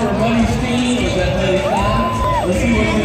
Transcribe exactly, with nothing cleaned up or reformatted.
for Buddy Steen. Was that Buddy Stein? Let's see what